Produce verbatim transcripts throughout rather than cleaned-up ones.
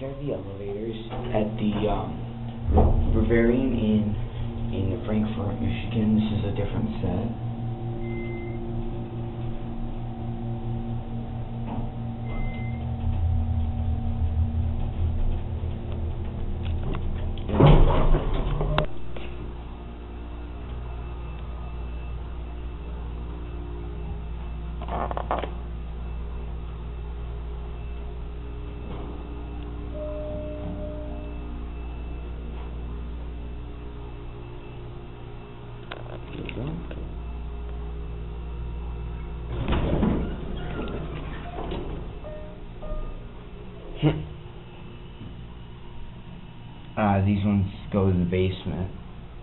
these are the elevators at the um, Bavarian in in Frankfurt, Michigan. This is a different set. Ah, uh, these ones go to the basement.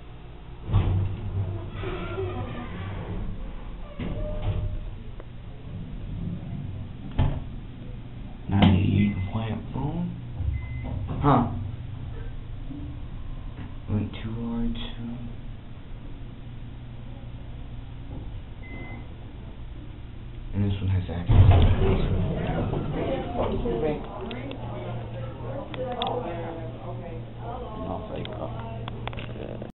ninety-eight plant phone? Huh. Went too hard too. And this one has access.